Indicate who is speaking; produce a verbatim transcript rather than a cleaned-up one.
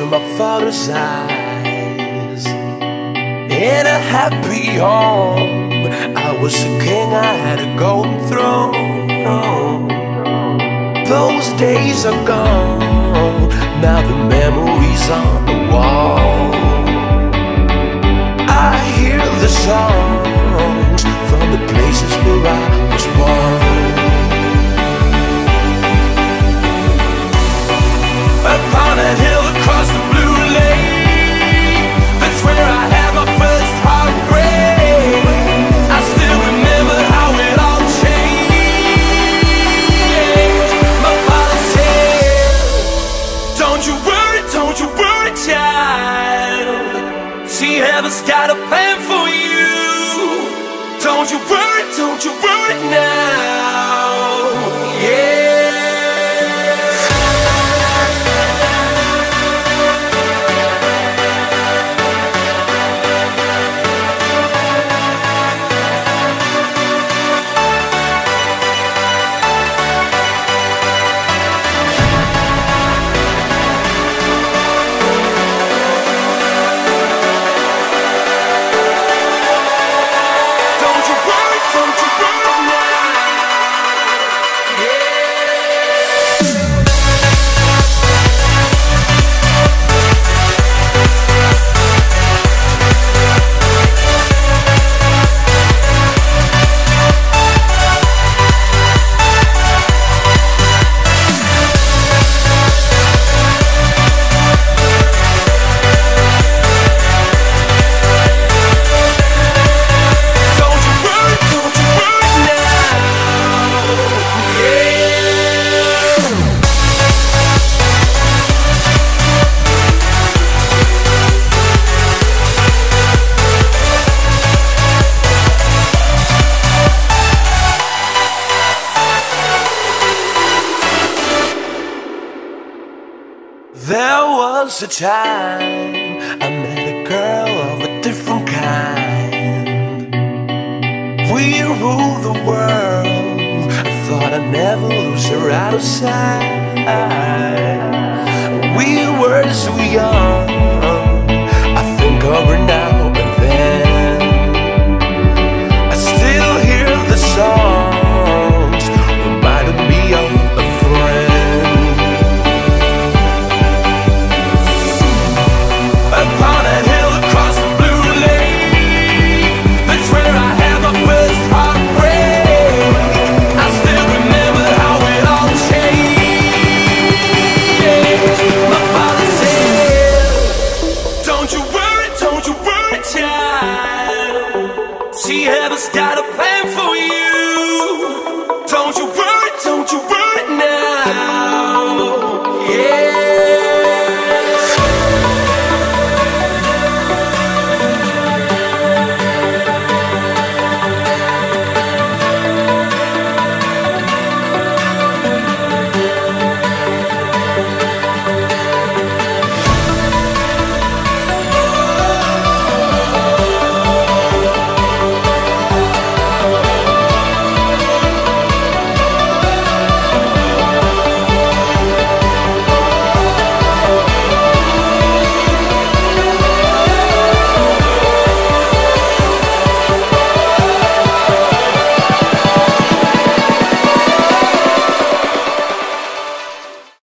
Speaker 1: my father's eyes. In a happy home, I was a king, I had a golden throne. Those days are gone, now the memories on the wall. I hear the songs from the places where I was born. Upon a hill across the blue lake, that's where I had my first heartbreak. I still remember how it all changed. My father said, don't you worry, don't you worry, child. See, heaven's got a plan for you. Don't you worry, don't you worry now. Yeah. There was a time I met a girl of a different kind. We ruled the world. I thought I'd never lose her out of sight. We were so young. I think of her now and then. I still hear the songs reminding me of a friend. Upon a hill across the blue lake, that's where I had my first heartbreak. I still remember how it all changed. My father said, don't you worry, don't you worry, child. See, heaven's got a plan for you.